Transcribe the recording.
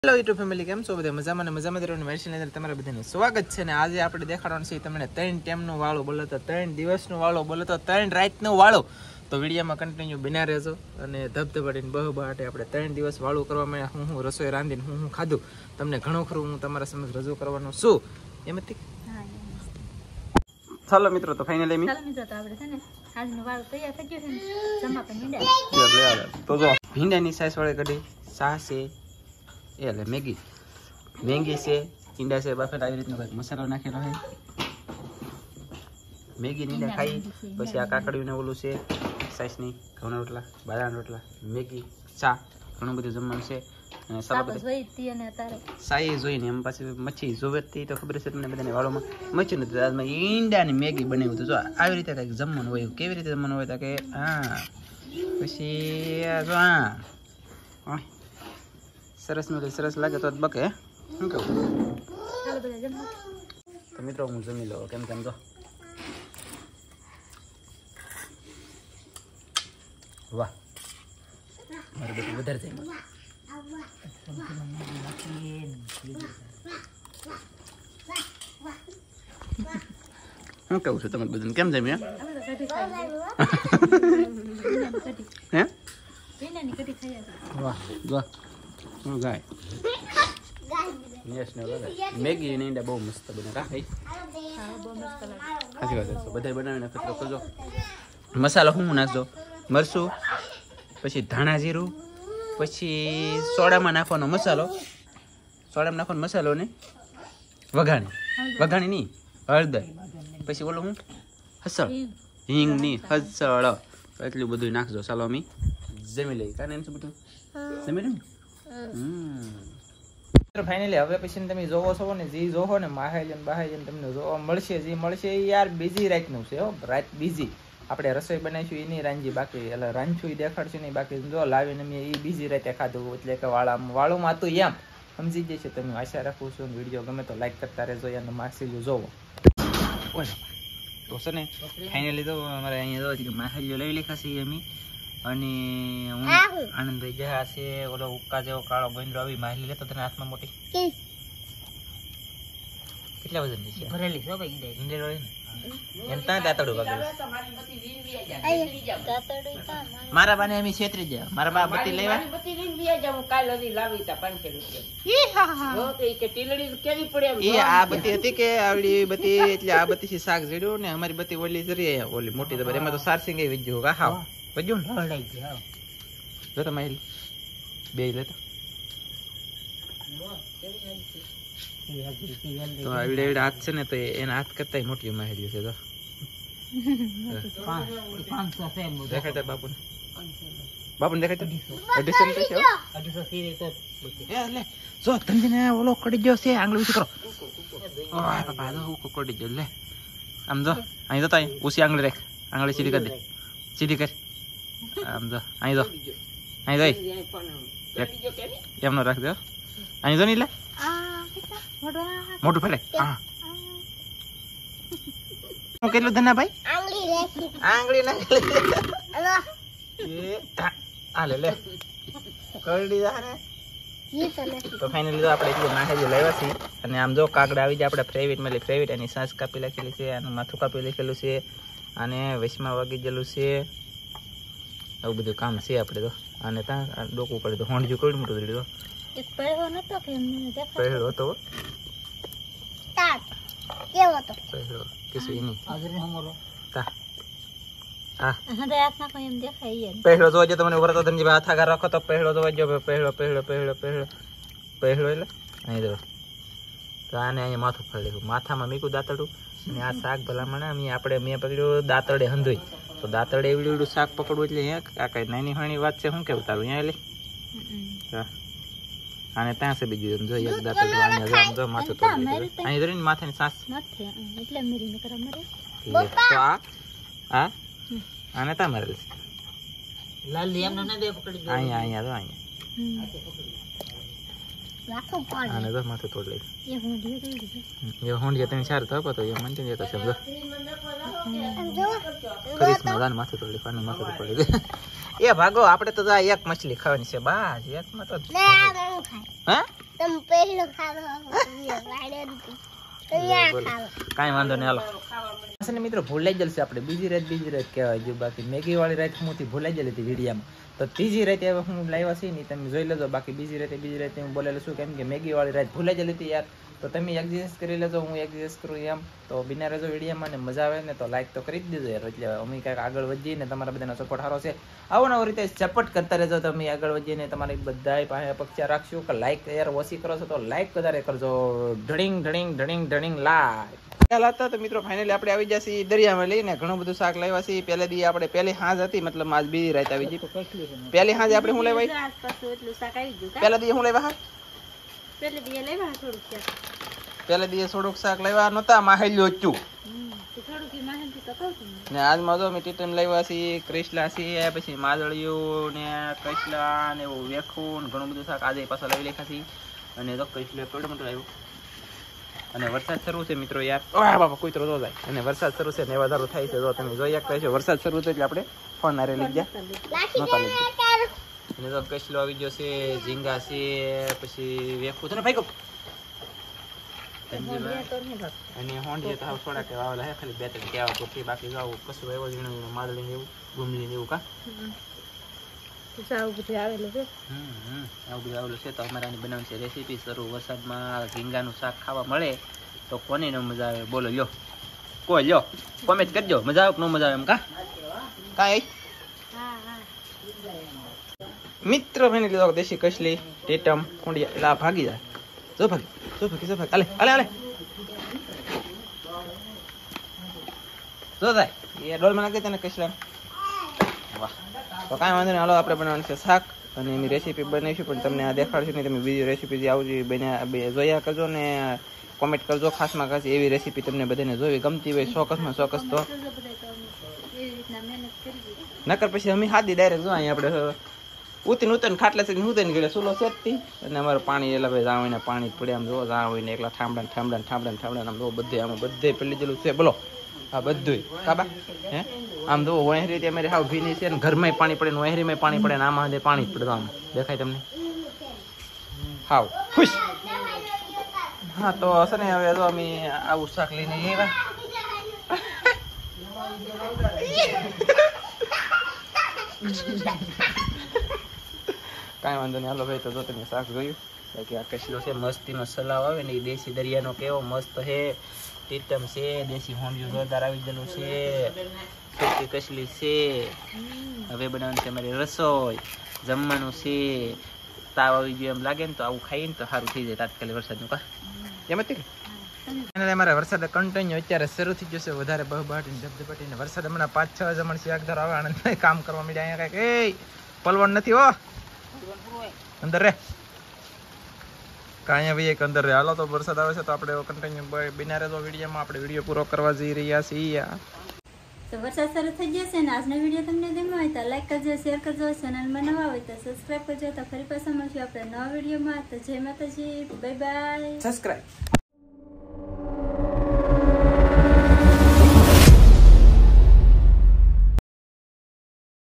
Hello YouTube family, કેમ છો બધા? મજામાં ને મજામાં રહેવાનું મેડિસિન અંદર તમારા બધાને સ્વાગત છે. ને આજે આપણે દેખાડવાનું છે તમને 3 ટાઈમનો વાળો બોલો તો 3 દિવસનો વાળો બોલો તો 3 રાતનો વાળો. તો વિડીયોમાં કન્ટિન્યુ બન્યા રહેજો અને ધબધબાટીને બહબાટે આપણે 3 દિવસ વાળું કરવા માટે હું રસોઈ રાંધીને હું ખાધું તમને ઘણું ખરું હું તમારા સમક્ષ રજૂ કરવાનું છું. એમથી ચાલો મિત્રો, તો ફાઇનલી મિત્રો તો આપણે છે ને આજનો વાળો તૈયાર થઈ ગયો છે ને જમા પર મીંડા તો જો ભીંડાની સાઈઝ વાળી કઢી સા છે એટલે મેગી છે, ઈંડા છે, બફેટ આવી રીતનો કંઈક મસાલો નાખેલો છે. મેગી ઈંડા ખાઈ પછી આ કાકડીને ઓલું છે સાઈઝની ઘઉંના રોટલા, બાજરાના રોટલા, મેગી, ચા, ઘણું બધું જમવાનું છે. અને સાઈ જોઈને એમ પાછી મચ્છી જોવેતી તો ખબર છે તમને બધાને વાળોમાં મચ્છી નથી. આજમાં ઈંડા ની મેગી બનાવ્યું હતું. જો આવી રીતે કંઈક જમવાનું હોય. કેવી રીતે જમવાનું હોય? કે હા પછી જો હા સરસ મેળવી સરસ લાગે તો બકે. શું કહું? તો મિત્રો હું જમી લઉં કેમ કેમ તો વાહ મારું બધું વધારે જાય. હું કહું છું તમે બધાને કેમ જમ્યા? હે વાહ વાહ શું ગાય મેગી ને ઈંડા બહુ મસ્ત બને. સાચી વાત છે. બધા બનાવીને ફેરો કરજો. મસાલો શું નાખજો? મરચું, પછી ધાણા જીરું, પછી સોડામાં નાખવાનો મસાલો, ને વઘાણી નહીં હળદર, પછી ઓલો હું હસળ હિંગ ની હસળ, એટલું બધું નાખજો. ચાલો અમે જમી લઈએ. કાને એમ શું બધું જમી લઉં. ફાઇનલી હવે પછી તમે જોવો છો ને, જે જોવો ને માહેજન બાહેજન તમને જોવા મળશે. જે મળશે એ યાર બીજી રાતનું છે. રાત બીજી આપણે રસોઈ બનાવીશું એની રાંજી બાકી, એટલે રાંધશું એ દેખાડશું નહીં બાકી. જો લાવીને મેં એ બીજી રાતે ખાધું, એટલે કે વાળુમાં હતું એમ સમજી જશે તમે. આશા રાખું છું વિડીયો ગમે તો લાઈક કરતા રહેજો અને માછલીઓ જોવો. તો છે ને ફાઇનલી તો અમારે અહીંયા જો માછલીઓ લઈ લીધા છે અમે. અને હું આનંદભાઈ જયા છે ઓલો ઉક્કા જેવો કાળો ગોંદરો આવી માછલી લેતો તને હાથમાં મોટી. કેટલા વજન છે? ભરેલી છે ભાઈ ઈંડેરો ને એમ ત્યાં દાતડું વાગેલું. મારા બાને અમે છેતરી ગયા. મારા બા બત્તી લેવા આ બત્તી હતી કે આવડી બત્તી, એટલે આ બત્તી થી શાક જડ્યું ને અમારી બત્તી ઓલી જરી ઓલી મોટી તો એમાં તો સારસિંગ વિજ્યું હા વજ્યું ને જો તો મારી બે લેતો તો આવડે આવડે હાથ છે ને તો એના હાથ કરતા મોટી માહેલી છે. તો દેખાય બાપુને દેખાય 250 જો તમને ઓલો કડી ગયો છે. આંગળી ઊંચી કરો. બાપા કડી ગયો. લે આમ જો અહીં તો ઊંચી આંગળી રાખ. આંગળી સીધી કરી દે. સીધી કરી આમ જો. અહીં જો એમનો રાખ દો. અહીં જો નહીં લે મોટું ફેલે. હા કેટલું ધના ભાઈ? આંગળી નાખી લે કરડી જા ને. તો ફાઇનલી આપણે એટલું નાખી લાવ્યા છીએ. અને આમ જો કાગડા આવી જાય આપણે ફ્રેવિટ એની સાસ કાપી લખેલી છે, આનું માથું કાપી લખેલું છે, અને વૈશમાં વાગી ગયેલું છે. આવું બધું કામ છે આપણે તો. અને ત્યાં ડોકું પડે તો હોંડજું કઈ મોટું દીધું પહેલો હતો. પહેલો જોજો તમને ઉભા તો ધનજી હાથ આગળ રાખો તો પહેલો જોજો. પહેલો એટલે અહીં જો. તો આને અહીંયા માથું ફરી લેવું. માથામાં મીકું દાંતડું. અને આ શાક ભલામણ મેં પકડ્યું દાંતડે હંધોઈ. તો દાંતડે એવડું શાક પકડવું એટલે આ કઈ નાની હણી વાત છે. શું કેવું તારું? અહીંયા લે આને ત્યાં છે બીજું જો એક દાંતડું માથું તોડી અહીં ધરીને માથાની સાસ. તો આ આને ત્યાં મારેલ છે. અહીંયા તો આને તો માથું તોડ લઈ. એ હોંડિયા તમે સારું થતો તો એ મને જતો સમજો. કરિશ્મા દાન માથું તોડ લઈ. પાનું માથું તોડી દે. એ ભાગો આપણે તો એક મછલી ખાવાની છે બાજ. એકમાં તો હા કાંઈ વાંધો નહીં હાલો મિત્રો ભૂલાઈ જશે આપણે બીજી રાત કહેવાય જો બાકી મેગી વાળી રાત હું ભૂલાઈ ગયેલી હતી વિડીયામાં તો ત્રીજી રાતે હવે હું લાવ્યા છે નહીં તમે જોઈ લેજો બાકી બીજી રાતે હું બોલેલો છું કેમ કે મેગી વાળી રાત ભૂલાઈ ગયેલી હતી યાર તો તમે એડજસ્ટ કરી લેજો હું એડજસ્ટ કરું એમ તો બિના રહેજો વિડીયોમાં ને મજા આવે ને તો લાઈક તો કરી જ દેજો યાર એટલે અમે કાંઈક આગળ વધીએ ને તમારા બધાનો સપોર્ટ સારો છે આવો ને આવી રીતે સપોર્ટ કરતા રહેજો તમે આગળ વધીને તમારી બધા પાસે અપેક્ષા રાખશું કે લાઈક યાર ઓછી કરો છો તો લાઈક વધારે કરજો ઢળિંગ લાઈક ખ્યાલ હતા તો મિત્રો ફાઇનલી આપણે આવી જશે દરિયામાં લઈને ઘણું બધું શાક લાવ્યા છે પહેલા દી આપણે પહેલી હાંજ હતી મતલબ આજ બીજી રાત આવી ગઈ પહેલી હાંજે આપણે શું લેવાય પહેલા દી શું લેવા પહેલા દી થોડુંક શાક લેવા નતા માહેલ્યો હતું ને આજમાં જો મેં ટીટમ લાવ્યા છે ક્રિસલા છે પછી માદળિયું ને ક્રિસલા ને એવું વેખું ઘણું બધું શાક આજે પાછા લાવી લેખા છે અને તો ક્રિસલો કેવડો મોટો આવ્યો અને વરસાદ શરૂ છે મિત્રો યાર ઓહ બાપા કોઈ તો જાય અને વરસાદ શરૂ છે ને વધારો થાય છે જો તમે જોઈ શકતા છો વરસાદ શરૂ છે એટલે આપણે ફોન આરે લઈ ગયા નહોતા લઈ ગયા અને તો કસલો આવી ગયો છે ઝીંગા છે પછી વેખું છે ને ભાઈ અને હોંડીએ તો થોડા કે વાવેલા હે ખાલી બે ત્રણ કેવા પૂરતી બાકી જાવ કશું એવો ઝીણું માદળી એવું ગુમલી ને એવું કા આવું બધું આવેલું છે તો અમારે આની બનાવવાની છે રેસીપી શરૂ વરસાદમાં ઝીંગાનું શાક ખાવા મળે તો કોને ન મજા આવે બોલો લ્યો કોઈ લ્યો કોમેન્ટ કરજો મજા આવે કે ન મજા આવે એમ કાંઈ મિત્ર ભાઈને લીધો દેશી કસલી ટેટમ કુંડિયા એટલે ભાગી જાય જો ભાગી હાલે જો થાય એ ડોલમાં નાખી તને કસલા વાહ તો કાંઈ વાંધો નહીં હાલો આપણે બનાવવાનું છે શાક અને એની રેસીપી બનાવીશું પણ તમને આ દેખાડશું નહીં તમે બીજી રેસીપી જે આવજો જોયા કરજો ને કોમેન્ટ કરજો ખાસમાં ખાસ એવી રેસીપી તમને બધાને જોવી ગમતી હોય ચોક્કસમાં ચોક્કસ તો નકર પછી અમે હાદી ડાયરેક્ટ જો અહીંયા આપણે ઉતરીને ખાટલા છે ઉતરીને ગયેલા સુલો સેટથી અને અમારે પાણી એલા ભાઈ જાવ ને પાણી પડે આમ જોવો જાવ હોય ને એકલા ઠામડા આમ જોવો બધે પેલી જેલું છે બોલો આ બધું કાબા હે આમ જો વહેરી રીતે અમારે હાવ ભીની છે ને ઘરમાં પાણી પડે ને વહેરીમાં પાણી પડે ને આમાં પાણી જ પડે આમ દેખાય તમને હાવ ખુશ હા તો હશે ને હવે જો અમે આવું શાક લઈને આવ્યા કાંઈ વાંધો નહીં હાલો ભાઈ તો જો તમે શાક જોયું બાકી આ કસલો છે મસ્તીનો સલાવ આવે ને એ દેશી દરિયાનો કેવો મસ્ત છે ટીટમ છે દેશી હોંડિયું જોરદાર આવી ગયેલું છે સુકી કસલી છે હવે બનાવવાની છે અમારી રસોઈ જમવાનું છે તાવ આવી ગયો એમ લાગે ને તો આવું ખાઈને તો સારું થઈ જાય તાત્કાલિક વરસાદનું કા એમ જ અમારે વરસાદ કન્ટિન્યુ અત્યારે શરૂ થઈ જશે વધારે બહબાટીને ધબધબાટીને વરસાદ હમણાં 5-6 જમણ શાકદાર આવે આનંદ કામ કરવા મળ્યા અહીંયા કઈક એ પલવણ નથી હો અંદર રે કાંઈ ભાઈ એક અંદર રે હાલો તો વરસાદ આવે છે તો આપણે કન્ટિન્યુ બિના રહેજો વિડીયોમાં આપણે વિડીયો પૂરો કરવા જઈ રહ્યા છીએ તો વરસાદ શરૂ થઈ જશે ને આજનો વિડીયો તમને ગમ્યો હોય તો લાઈક કરજો શેર કરજો ચેનલમાં નવા હોય તો સબસ્ક્રાઈબ કરજો તો ફરી પાછા મળશું આપણે નવા વિડીયોમાં તો જય માતાજી બાય બાય સબસ્ક્રાઈબ